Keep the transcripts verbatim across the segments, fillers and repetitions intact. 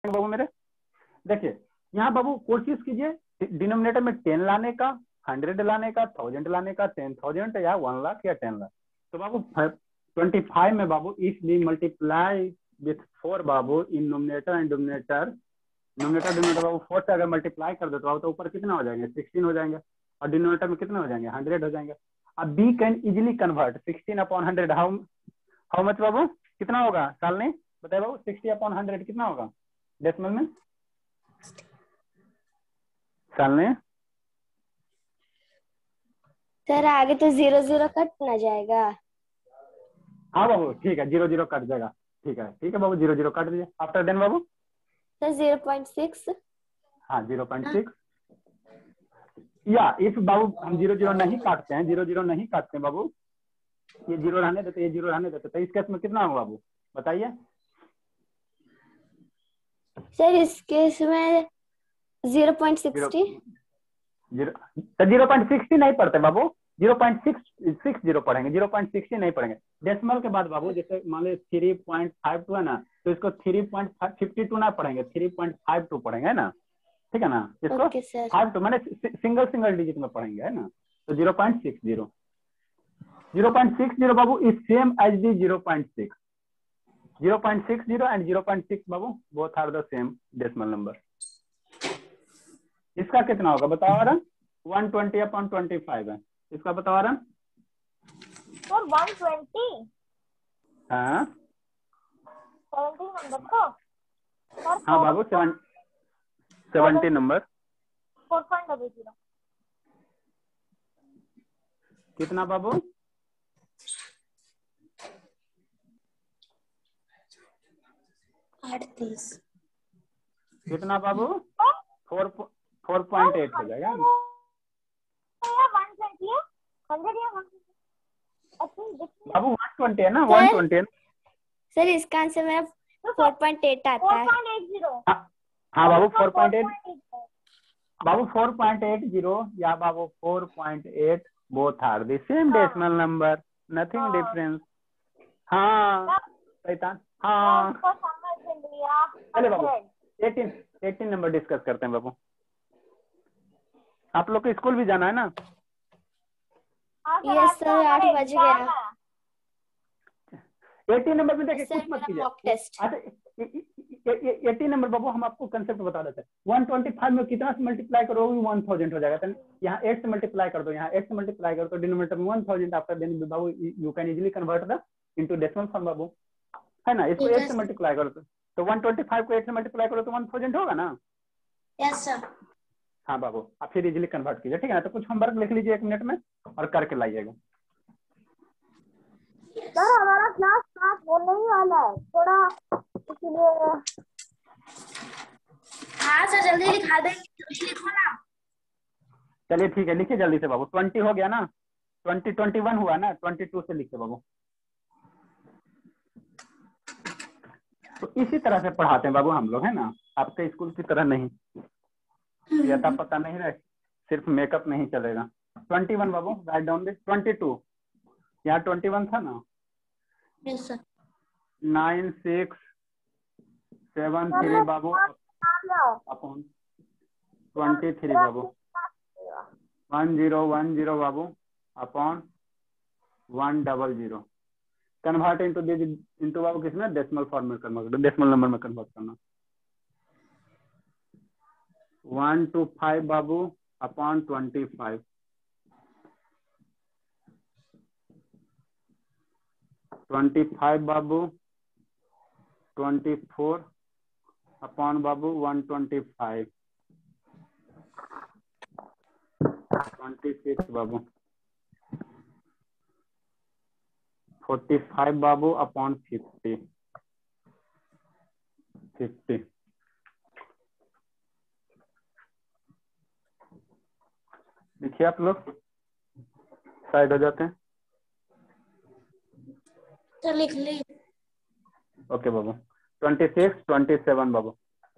बाबू मेरे? देखिए यहाँ बाबू कोशिश कीजिए डिनोमिनेटर में टेन लाने का, हंड्रेड लाने का, थाउजेंड लाने का, टेन थाउजेंड या वन लाख या टेन लाख। तो बाबू ट्वेंटी फाइव में बाबू इसलिए मल्टीप्लाई विथ फोर बाबू in numerator and denominator, numerator denominator बाबू फोर से अगर मल्टीप्लाई कर दो तो, तो ऊपर कितना हो जाएंगे? सिक्सटीन हो जाएंगे, और डिनोमिनेटर में कितना हो जाएंगे? हंड्रेड हो जाएंगे। अब we can easily convert sixteen upon hundred, how how much बाबू? कितना होगा साल ने बताइए बाबू? सिक्सटी अपॉन हंड्रेड कितना होगा डेसिमल में साल ने? सर आगे तो जीरो जीरो कट ना जाएगा। हाँ बाबू ठीक है, जीरो जीरो कट जाएगा। ठीक है ठीक है बाबू, जीरो जीरो काट दीजिए। आफ्टर देन बाबू सर जीरो पॉइंट सिक्स। हाँ जीरो पॉइंट सिक्स। या इफ बाबू हम जीरो जीरो नहीं काटते हैं, जीरो जीरो नहीं काटते हैं बाबू, ये जीरो रहने देते, ये जीरो रहने देते, तो इस केस में कितना होगा बाबू बताइए? सर इस केस में जीरो पॉइंट सिक्सटी। जीरो तो जीरो पॉइंट सिक्सटी नहीं पढ़ते बाबू, zero point six six zero पढ़ेंगे, जीरो पॉइंट सिक्सटी नहीं पढ़ेंगे। डेसिमल के बाद बाबू जैसे मान लो थ्री पॉइंट फाइव टू है ना, तो इसको थ्री पॉइंट फिफ्टी टू ना पढ़ेंगे, थ्री पॉइंट फाइव टू पढ़ेंगे ना, ठीक है ना? इसको फाइव टू मैंने सिंगल सिंगल डिजिट में पढ़ेंगे है ना। तो zero point six zero, zero point six zero बाबू is same as the zero point six, zero point six zero and zero point six बाबू both are the same decimal number. इसका कितना होगा बताओ रहा? One twenty upon twenty five है, इसका बताओ रहा? Sir one twenty. हाँ सेवेंटी नंबर को हाँ बाबू seven seventy number four point double zero कितना बाबू? अड़तीस। कितना बाबू? फोर फोर पॉइंट एट हो जाएगा। बाबू वन ट्वेंटी है ना, वन ट्वेंटी है ना सर? इसका आंसर मेरा फोर पॉइंट एट आता है। हाँ बाबू फोर पॉइंट एट बाबू, फोर पॉइंट एट जीरो या बाबू four point eight both are the same decimal number, nothing difference. हाँ शैतान हाँ। चले बाबू एटीन एटीन नंबर डिस्कस करते हैं बाबू। आप लोग को स्कूल भी जाना है ना? यस सर, आठ बज गया। एटीन नंबर में देखिए कुछ मत कीजिए। अच्छा एटीन नंबर बाबू हम आपको कंसेप्ट बता देते हैं। वन ट्वेंटी फाइव में कितना से मल्टीप्लाई करोगे? वन थाउजेंड हो जाएगा। यहाँ एट से मल्टीप्लाई कर दो, यहाँ एट से मल्टीप्लाई कर दो, डिनोमिनेटर में वन थाउजेंड। आफ्टर देन बाबू you can easily convert the into decimal form बाबू, है ना? इसको एट से मल्टीप्लाई करो तो वन ट्वेंटी फाइव को एट से मल्टीप्लाई करो तो वन थाउजेंड होगा ना? Yes sir. हाँ बाबू आप फिर इजीली कन्वर्ट कीजिए, ठीक है ना? तो कुछ होमवर्क लिख लीजिए एक मिनट में और करके लाइएगा। सर हमारा क्लास स्टार्ट होने ही वाला है थोड़ा, इसलिए। हाँ सर जल्दी लिखा देंगे, जल्दी लिखो ना। चलिए ठीक है लिखिए जल्दी से बाबू। ट्वेंटी हो गया ना? ट्वेंटी ट्वेंटी वन हुआ ना? ट्वेंटी टू से लिखिए बाबू। तो इसी तरह से पढ़ाते हैं बाबू हम लोग, है ना? आपके स्कूल की तरह नहीं, यथा पता नहीं रहे, सिर्फ मेकअप नहीं चलेगा। ट्वेंटी वन बाबू राइट डाउन दे। ट्वेंटी टू यहाँ ट्वेंटी वन था ना? Yes sir. Nine six seven three बाबू अपॉन ट्वेंटी थ्री बाबू, वन जीरो वन जीरो बाबू upon one double zero. Convert into into बाबू किसमें? डेसिमल फॉर्म में कन्वर्ट, डेसिमल नंबर में कन्वर्ट करना। वन टू फाइव बाबू upon twenty five, twenty five बाबू ट्वेंटी फोर अपॉन बाबू one twenty five, twenty six बाबू forty five बाबू upon fifty, fifty. देखिए आप लोग साइड हो जाते हैं। तो लिख ली। ओके बाबू। ट्वेंटी सिक्स ट्वेंटी सेवन बाबू,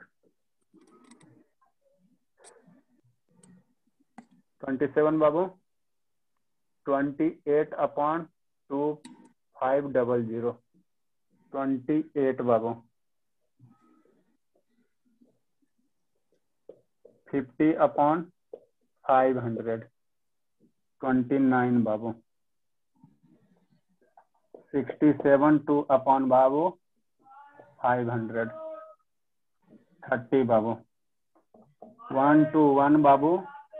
ट्वेंटी सेवन बाबू twenty eight upon two five double zero, twenty eight बाबू fifty upon five hundred twenty nine बाबू। सिक्सटी सेवन टू अपॉन बाबू फाइव हंड्रेड थर्टी बाबू। वन टू वन बाबू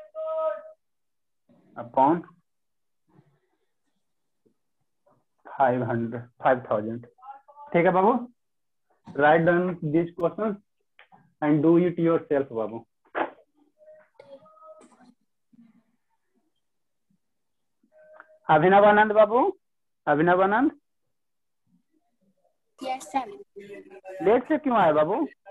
upon five hundred five thousand. ठीक है बाबू, right down this question and do it yourself बाबू। अभिनव आनंद बाबू, Abhinav Anand yes sir. Late से क्यों आए बाबू?